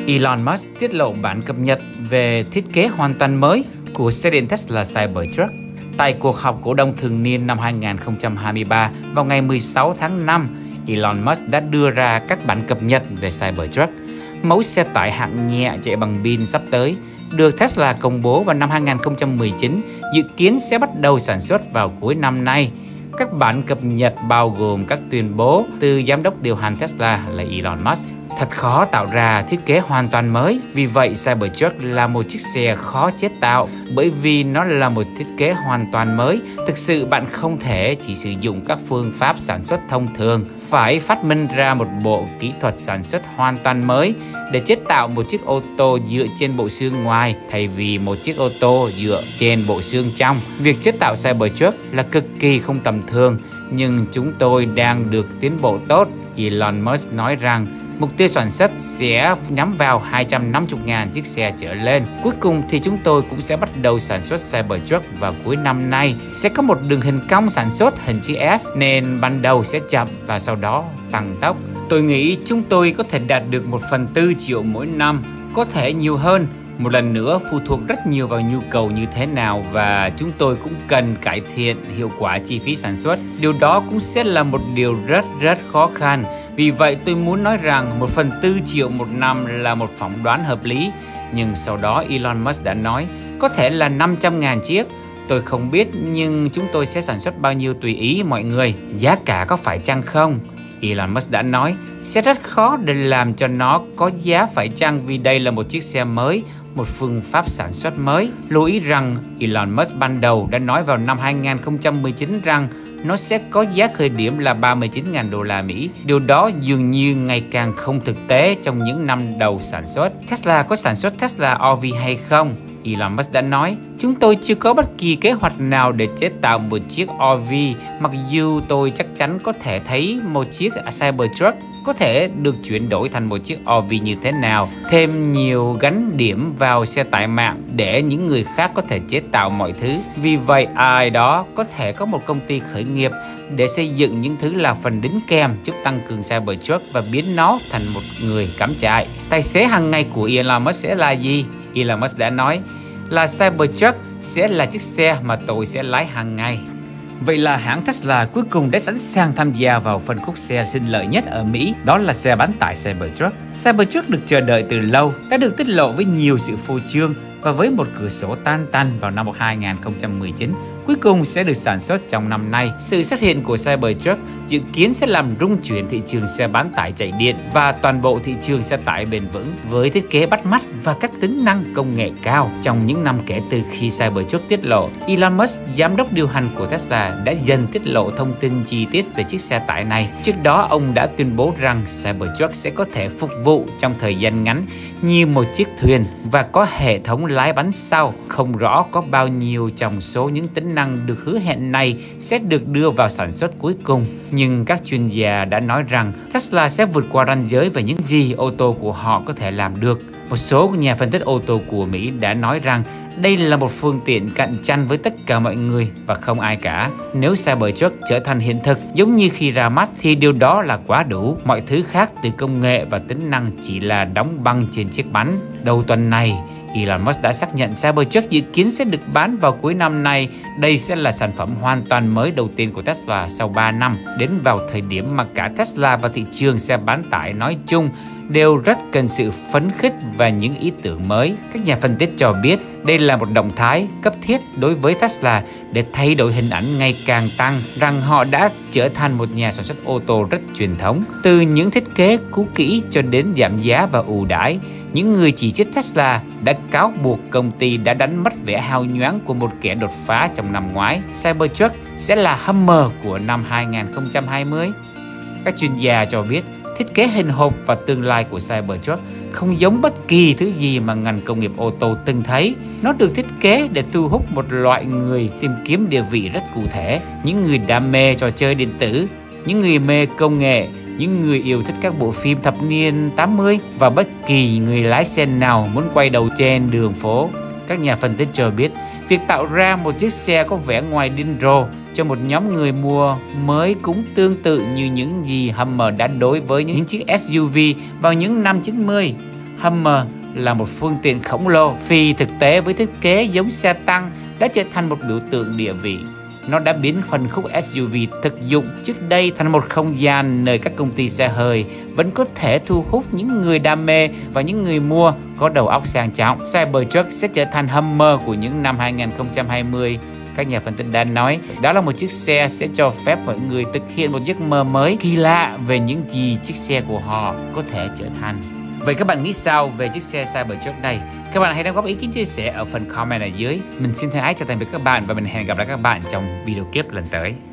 Elon Musk tiết lộ bản cập nhật về thiết kế hoàn toàn mới của xe điện Tesla Cybertruck. Tại cuộc họp cổ đông thường niên năm 2023 vào ngày 16 tháng 5, Elon Musk đã đưa ra các bản cập nhật về Cybertruck, mẫu xe tải hạng nhẹ chạy bằng pin sắp tới, được Tesla công bố vào năm 2019, dự kiến sẽ bắt đầu sản xuất vào cuối năm nay. Các bản cập nhật bao gồm các tuyên bố từ giám đốc điều hành Tesla là Elon Musk. Thật khó tạo ra thiết kế hoàn toàn mới, vì vậy Cybertruck là một chiếc xe khó chế tạo. Bởi vì nó là một thiết kế hoàn toàn mới, thực sự bạn không thể chỉ sử dụng các phương pháp sản xuất thông thường, phải phát minh ra một bộ kỹ thuật sản xuất hoàn toàn mới để chế tạo một chiếc ô tô dựa trên bộ xương ngoài thay vì một chiếc ô tô dựa trên bộ xương trong. Việc chế tạo Cybertruck là cực kỳ không tầm thường, nhưng chúng tôi đang được tiến bộ tốt. Elon Musk nói rằng mục tiêu sản xuất sẽ nhắm vào 250.000 chiếc xe trở lên. Cuối cùng thì chúng tôi cũng sẽ bắt đầu sản xuất Cybertruck vào cuối năm nay. Sẽ có một đường hình cong sản xuất hình chữ S nên ban đầu sẽ chậm và sau đó tăng tốc. Tôi nghĩ chúng tôi có thể đạt được 1/4 triệu mỗi năm, có thể nhiều hơn. Một lần nữa phụ thuộc rất nhiều vào nhu cầu như thế nào và chúng tôi cũng cần cải thiện hiệu quả chi phí sản xuất. Điều đó cũng sẽ là một điều rất khó khăn. Vì vậy tôi muốn nói rằng 1/4 triệu một năm là một phỏng đoán hợp lý. Nhưng sau đó Elon Musk đã nói có thể là 500.000 chiếc. Tôi không biết nhưng chúng tôi sẽ sản xuất bao nhiêu tùy ý mọi người. Giá cả có phải chăng không? Elon Musk đã nói sẽ rất khó để làm cho nó có giá phải chăng vì đây là một chiếc xe mới, một phương pháp sản xuất mới. Lưu ý rằng Elon Musk ban đầu đã nói vào năm 2019 rằng nó sẽ có giá khởi điểm là 39.000 đô la Mỹ. Điều đó dường như ngày càng không thực tế trong những năm đầu sản xuất. Tesla có sản xuất Tesla OV hay không? Elon Musk đã nói, chúng tôi chưa có bất kỳ kế hoạch nào để chế tạo một chiếc OV, mặc dù tôi chắc chắn có thể thấy một chiếc Cybertruck có thể được chuyển đổi thành một chiếc OV như thế nào, thêm nhiều gánh điểm vào xe tải mạng để những người khác có thể chế tạo mọi thứ. Vì vậy ai đó có thể có một công ty khởi nghiệp để xây dựng những thứ là phần đính kèm giúp tăng cường Cybertruck và biến nó thành một người cắm trại. Tài xế hàng ngày của Elon Musk sẽ là gì? Elon Musk đã nói là Cybertruck sẽ là chiếc xe mà tôi sẽ lái hàng ngày. Vậy là hãng Tesla cuối cùng đã sẵn sàng tham gia vào phân khúc xe sinh lợi nhất ở Mỹ, đó là xe bán tải Cybertruck. Cybertruck được chờ đợi từ lâu, đã được tiết lộ với nhiều sự phô trương và với một cửa sổ tan tăn vào năm 2019. Cuối cùng sẽ được sản xuất trong năm nay. Sự xuất hiện của Cybertruck dự kiến sẽ làm rung chuyển thị trường xe bán tải chạy điện và toàn bộ thị trường xe tải bền vững với thiết kế bắt mắt và các tính năng công nghệ cao. Trong những năm kể từ khi Cybertruck tiết lộ, Elon Musk, giám đốc điều hành của Tesla, đã dần tiết lộ thông tin chi tiết về chiếc xe tải này. Trước đó, ông đã tuyên bố rằng Cybertruck sẽ có thể phục vụ trong thời gian ngắn như một chiếc thuyền và có hệ thống lái bánh sau. Không rõ có bao nhiêu trong số những tính năng được hứa hẹn này sẽ được đưa vào sản xuất cuối cùng. Nhưng các chuyên gia đã nói rằng Tesla sẽ vượt qua ranh giới về những gì ô tô của họ có thể làm được. Một số nhà phân tích ô tô của Mỹ đã nói rằng đây là một phương tiện cạnh tranh với tất cả mọi người và không ai cả. Nếu Cybertruck trở thành hiện thực giống như khi ra mắt thì điều đó là quá đủ. Mọi thứ khác từ công nghệ và tính năng chỉ là đóng băng trên chiếc bánh. Đầu tuần này, Elon Musk đã xác nhận Cybertruck dự kiến sẽ được bán vào cuối năm nay. Đây sẽ là sản phẩm hoàn toàn mới đầu tiên của Tesla sau 3 năm, đến vào thời điểm mà cả Tesla và thị trường xe bán tải nói chung đều rất cần sự phấn khích và những ý tưởng mới. Các nhà phân tích cho biết đây là một động thái cấp thiết đối với Tesla để thay đổi hình ảnh ngày càng tăng rằng họ đã trở thành một nhà sản xuất ô tô rất truyền thống. Từ những thiết kế cũ kỹ cho đến giảm giá và ưu đãi, những người chỉ trích Tesla đã cáo buộc công ty đã đánh mất vẻ hào nhoáng của một kẻ đột phá trong năm ngoái. Cybertruck sẽ là Hummer của năm 2020. Các chuyên gia cho biết thiết kế hình hộp và tương lai của Cybertruck không giống bất kỳ thứ gì mà ngành công nghiệp ô tô từng thấy. Nó được thiết kế để thu hút một loại người tìm kiếm địa vị rất cụ thể. Những người đam mê trò chơi điện tử, những người mê công nghệ, những người yêu thích các bộ phim thập niên 80 và bất kỳ người lái xe nào muốn quay đầu trên đường phố. Các nhà phân tích cho biết việc tạo ra một chiếc xe có vẻ ngoài điên rồ cho một nhóm người mua mới cũng tương tự như những gì Hummer đã đối với những chiếc SUV vào những năm 90. Hummer là một phương tiện khổng lồ phi thực tế với thiết kế giống xe tăng đã trở thành một biểu tượng địa vị. Nó đã biến phân khúc SUV thực dụng trước đây thành một không gian nơi các công ty xe hơi vẫn có thể thu hút những người đam mê và những người mua có đầu óc sang trọng. Cybertruck sẽ trở thành Hummer của những năm 2020. Các nhà phân tích đã nói đó là một chiếc xe sẽ cho phép mọi người thực hiện một giấc mơ mới kỳ lạ về những gì chiếc xe của họ có thể trở thành. Vậy các bạn nghĩ sao về chiếc xe Cybertruck này? Các bạn hãy đóng góp ý kiến chia sẻ ở phần comment ở dưới. Mình xin thân ái chào tạm biệt các bạn và mình hẹn gặp lại các bạn trong video clip lần tới.